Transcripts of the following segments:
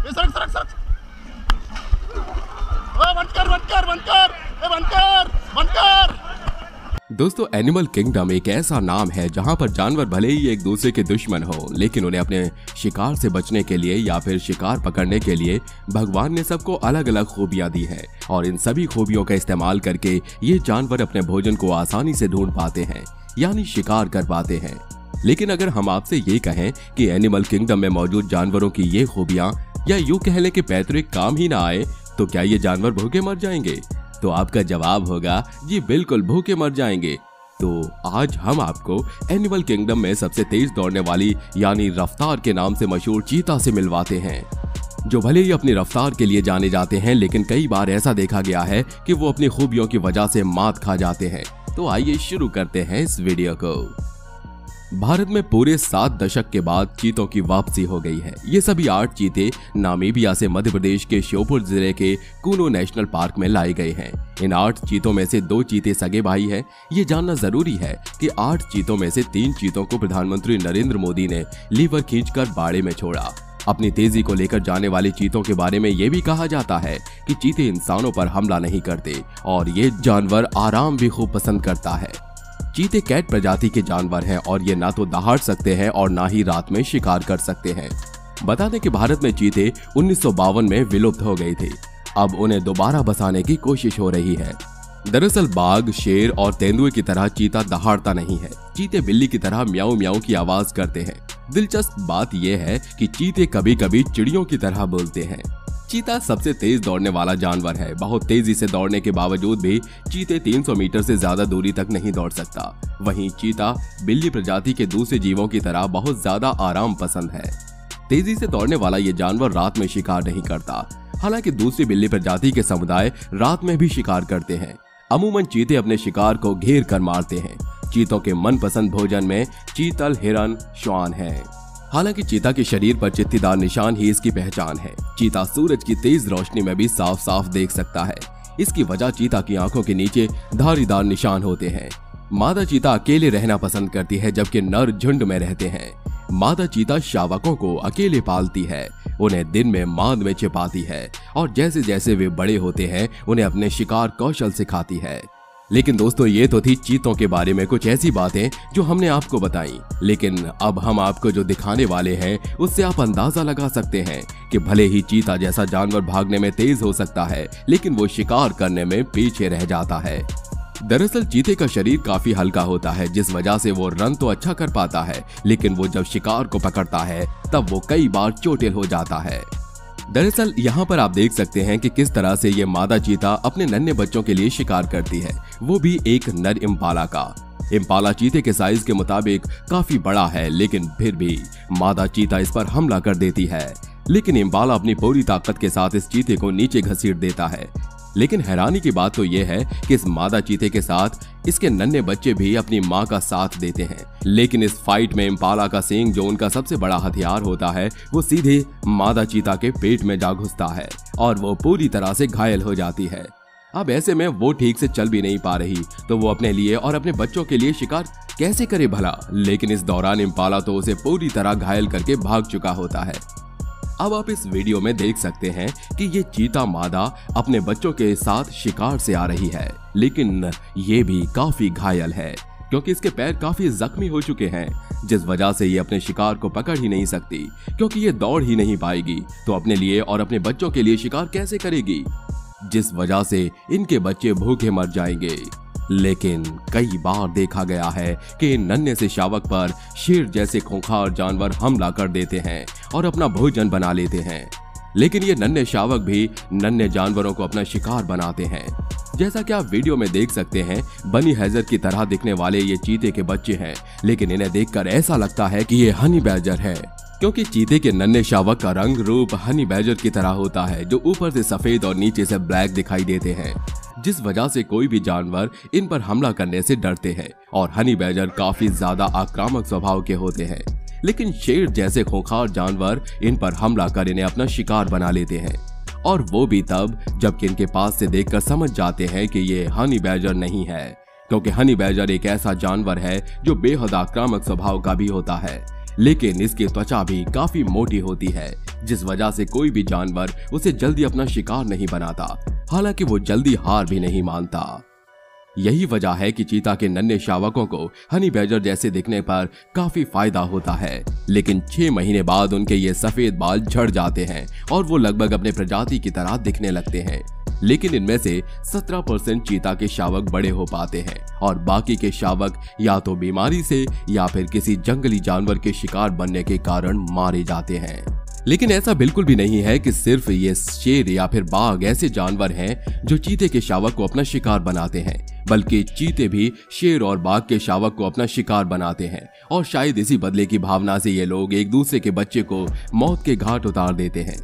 सड़क सड़क सड़क बंद कर बंद कर बंद कर बंद कर बंद कर। दोस्तों, एनिमल किंगडम एक ऐसा नाम है जहां पर जानवर भले ही एक दूसरे के दुश्मन हो, लेकिन उन्हें अपने शिकार से बचने के लिए या फिर शिकार पकड़ने के लिए भगवान ने सबको अलग अलग खूबियां दी हैं और इन सभी खूबियों का इस्तेमाल करके ये जानवर अपने भोजन को आसानी से ढूंढ पाते हैं, यानी शिकार कर पाते हैं। लेकिन अगर हम आपसे ये कहें कि एनिमल किंगडम में मौजूद जानवरों की ये खूबियां या यूं कह लें कि पैतृक काम ही ना आए, तो क्या ये जानवर भूखे मर जाएंगे? तो आपका जवाब होगा जी बिल्कुल, भूखे मर जाएंगे। तो आज हम आपको एनिमल किंगडम में सबसे तेज दौड़ने वाली यानी रफ्तार के नाम से मशहूर चीता से मिलवाते हैं, जो भले ही अपनी रफ्तार के लिए जाने जाते हैं, लेकिन कई बार ऐसा देखा गया है कि वो अपनी खूबियों की वजह से मात खा जाते हैं। तो आइए शुरू करते हैं इस वीडियो को। भारत में पूरे 7 दशक के बाद चीतों की वापसी हो गई है। ये सभी 8 चीते नामीबिया से मध्य प्रदेश के श्योपुर जिले के कूनो नेशनल पार्क में लाए गए हैं। इन 8 चीतों में से 2 चीते सगे भाई हैं। ये जानना जरूरी है कि 8 चीतों में से 3 चीतों को प्रधानमंत्री नरेंद्र मोदी ने लीवर खींचकर बाड़े में छोड़ा। अपनी तेजी को लेकर जाने वाले चीतों के बारे में ये भी कहा जाता है कि चीते इंसानों पर हमला नहीं करते और ये जानवर आराम भी खूब पसंद करता है। चीते कैट प्रजाति के जानवर हैं और ये ना तो दहाड़ सकते हैं और ना ही रात में शिकार कर सकते हैं। बता दें कि भारत में चीते 1952 में विलुप्त हो गए थे। अब उन्हें दोबारा बसाने की कोशिश हो रही है। दरअसल बाघ, शेर और तेंदुए की तरह चीता दहाड़ता नहीं है। चीते बिल्ली की तरह म्याऊ म्याऊ की आवाज करते हैं। दिलचस्प बात यह है कि चीते कभी कभी चिड़ियों की तरह बोलते हैं। चीता सबसे तेज दौड़ने वाला जानवर है। बहुत तेजी से दौड़ने के बावजूद भी चीते 300 मीटर से ज्यादा दूरी तक नहीं दौड़ सकता। वहीं चीता बिल्ली प्रजाति के दूसरे जीवों की तरह बहुत ज्यादा आराम पसंद है। तेजी से दौड़ने वाला ये जानवर रात में शिकार नहीं करता। हालांकि दूसरी बिल्ली प्रजाति के समुदाय रात में भी शिकार करते हैं। अमूमन चीते अपने शिकार को घेर कर मारते हैं। चीतों के मनपसंद भोजन में चीतल, हिरन, श्वान है। हालांकि चीता के शरीर पर चित्तीदार निशान ही इसकी पहचान है। चीता सूरज की तेज रोशनी में भी साफ साफ देख सकता है। इसकी वजह चीता की आंखों के नीचे धारीदार निशान होते हैं। मादा चीता अकेले रहना पसंद करती है, जबकि नर झुंड में रहते हैं। मादा चीता शावकों को अकेले पालती है, उन्हें दिन में मांद में छिपाती है और जैसे जैसे वे बड़े होते हैं उन्हें अपने शिकार कौशल सिखाती है। लेकिन दोस्तों, ये तो थी चीतों के बारे में कुछ ऐसी बातें जो हमने आपको बताई। लेकिन अब हम आपको जो दिखाने वाले हैं उससे आप अंदाजा लगा सकते हैं कि भले ही चीता जैसा जानवर भागने में तेज हो सकता है, लेकिन वो शिकार करने में पीछे रह जाता है। दरअसल चीते का शरीर काफी हल्का होता है, जिस वजह से वो रन तो अच्छा कर पाता है, लेकिन वो जब शिकार को पकड़ता है तब वो कई बार चोटिल हो जाता है। दरअसल यहाँ पर आप देख सकते हैं कि किस तरह से ये मादा चीता अपने नन्हे बच्चों के लिए शिकार करती है, वो भी एक नर इम्पाला का। इम्पाला चीते के साइज के मुताबिक काफी बड़ा है, लेकिन फिर भी मादा चीता इस पर हमला कर देती है। लेकिन इम्पाला अपनी पूरी ताकत के साथ इस चीते को नीचे घसीट देता है। लेकिन हैरानी की बात तो यह है कि इस मादा चीते के साथ इसके नन्हे बच्चे भी अपनी मां का साथ देते हैं। लेकिन इस फाइट में इम्पाला का सींग, जो उनका सबसे बड़ा हथियार होता है, वो सीधे मादा चीता के पेट में जा घुसता है और वो पूरी तरह से घायल हो जाती है। अब ऐसे में वो ठीक से चल भी नहीं पा रही, तो वो अपने लिए और अपने बच्चों के लिए शिकार कैसे करे भला। लेकिन इस दौरान इम्पाला तो उसे पूरी तरह घायल करके भाग चुका होता है। अब आप इस वीडियो में देख सकते हैं कि ये चीता मादा अपने बच्चों के साथ शिकार से आ रही है, लेकिन ये भी काफी घायल है क्योंकि इसके पैर काफी जख्मी हो चुके हैं, जिस वजह से ये अपने शिकार को पकड़ ही नहीं सकती। क्योंकि ये दौड़ ही नहीं पाएगी तो अपने लिए और अपने बच्चों के लिए शिकार कैसे करेगी, जिस वजह से इनके बच्चे भूखे मर जाएंगे। लेकिन कई बार देखा गया है कि इन नन्हे से शावक पर शेर जैसे खूंखार जानवर हमला कर देते हैं और अपना भोजन बना लेते हैं। लेकिन ये नन्हे शावक भी नन्हे जानवरों को अपना शिकार बनाते हैं। जैसा कि आप वीडियो में देख सकते हैं, बनी हैजर की तरह दिखने वाले ये चीते के बच्चे हैं, लेकिन इन्हें देखकर ऐसा लगता है कि ये हनी बैजर है, क्योंकि चीते के नन्हे शावक का रंग रूप हनी बैजर की तरह होता है, जो ऊपर से सफेद और नीचे से ब्लैक दिखाई देते हैं, जिस वजह से कोई भी जानवर इन पर हमला करने से डरते हैं। और हनी बैजर काफी ज्यादा आक्रामक स्वभाव के होते हैं, लेकिन शेर जैसे खूंखार जानवर इन पर हमला कर इन्हें अपना शिकार बना लेते हैं, और वो भी तब जबकि इनके पास से देखकर समझ जाते हैं कि ये हनी बैजर नहीं है, क्योंकि हनी बैजर एक ऐसा जानवर है जो बेहद आक्रामक स्वभाव का भी होता है। लेकिन इसकी त्वचा भी काफी मोटी होती है, जिस वजह से कोई भी जानवर उसे जल्दी अपना शिकार नहीं बनाता। हालांकि वो जल्दी हार भी नहीं मानता। यही वजह है कि चीता के नन्हे शावकों को हनी बैडर जैसे दिखने पर काफी फायदा होता है, लेकिन 6 महीने बाद उनके ये सफेद बाल झड़ जाते हैं और वो लगभग अपने प्रजाति की तरह दिखने लगते हैं। लेकिन इनमें से 17% चीता के शावक बड़े हो पाते हैं और बाकी के शावक या तो बीमारी से या फिर किसी जंगली जानवर के शिकार बनने के कारण मारे जाते हैं। लेकिन ऐसा बिल्कुल भी नहीं है कि सिर्फ ये शेर या फिर बाघ ऐसे जानवर हैं जो चीते के शावक को अपना शिकार बनाते हैं, बल्कि चीते भी शेर और बाघ के शावक को अपना शिकार बनाते हैं। और शायद इसी बदले की भावना से ये लोग एक दूसरे के बच्चे को मौत के घाट उतार देते हैं।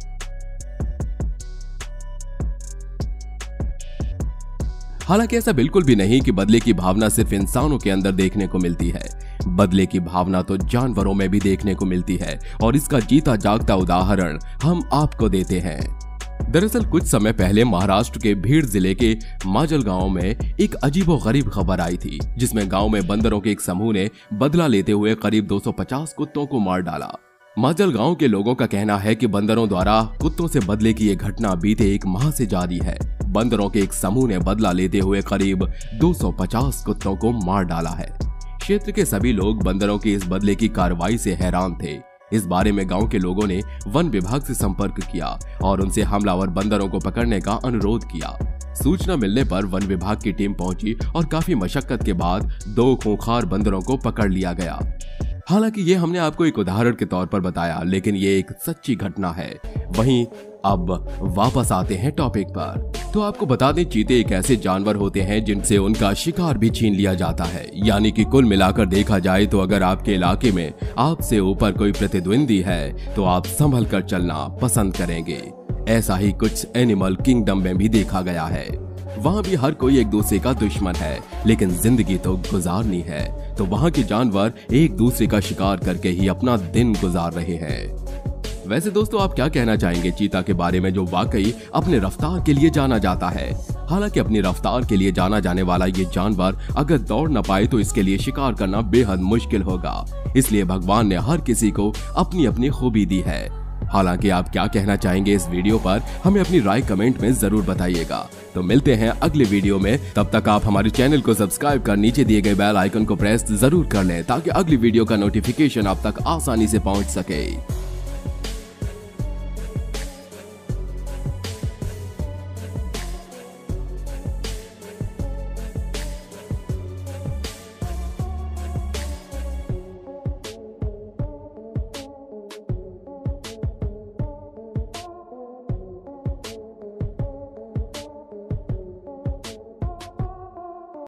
हालांकि ऐसा बिल्कुल भी नहीं कि बदले की भावना सिर्फ इंसानों के अंदर देखने को मिलती है। बदले की भावना तो जानवरों में भी देखने को मिलती है और इसका जीता जागता उदाहरण हम आपको देते हैं। दरअसल कुछ समय पहले महाराष्ट्र के भीड़ जिले के माजल गांव में एक अजीबोगरीब खबर आई थी, जिसमें गांव में बंदरों के एक समूह ने बदला लेते हुए करीब 250 कुत्तों को मार डाला। माजल गांव के लोगों का कहना है कि बंदरों द्वारा कुत्तों से बदले की ये घटना बीते 1 माह से जारी है। बंदरों के एक समूह ने बदला लेते हुए करीब 250 कुत्तों को मार डाला है। क्षेत्र के सभी लोग बंदरों की इस बदले की कार्रवाई से हैरान थे। इस बारे में गांव के लोगों ने वन विभाग से संपर्क किया और उनसे हमलावर बंदरों को पकड़ने का अनुरोध किया। सूचना मिलने पर वन विभाग की टीम पहुंची और काफी मशक्कत के बाद 2 खूंखार बंदरों को पकड़ लिया गया। हालांकि ये हमने आपको एक उदाहरण के तौर पर बताया, लेकिन ये एक सच्ची घटना है। वहीं अब वापस आते हैं टॉपिक पर। तो आपको बता दें, चीते एक ऐसे जानवर होते हैं जिनसे उनका शिकार भी छीन लिया जाता है। यानी कि कुल मिलाकर देखा जाए तो अगर आपके इलाके में आपसे ऊपर कोई प्रतिद्वंदी है तो आप संभल कर चलना पसंद करेंगे। ऐसा ही कुछ एनिमल किंगडम में भी देखा गया है। वहाँ भी हर कोई एक दूसरे का दुश्मन है, लेकिन जिंदगी तो गुजारनी है, तो वहाँ के जानवर एक दूसरे का शिकार करके ही अपना दिन गुजार रहे हैं। वैसे दोस्तों, आप क्या कहना चाहेंगे चीता के बारे में, जो वाकई अपने रफ्तार के लिए जाना जाता है? हालांकि अपनी रफ्तार के लिए जाना जाने वाला ये जानवर अगर दौड़ न पाए तो इसके लिए शिकार करना बेहद मुश्किल होगा। इसलिए भगवान ने हर किसी को अपनी अपनी खूबी दी है। हालांकि आप क्या कहना चाहेंगे इस वीडियो पर, हमें अपनी राय कमेंट में जरूर बताइएगा। तो मिलते हैं अगले वीडियो में, तब तक आप हमारे चैनल को सब्सक्राइब कर नीचे दिए गए बेल आइकन को प्रेस जरूर कर लें, ताकि अगली वीडियो का नोटिफिकेशन आप तक आसानी से पहुंच सके।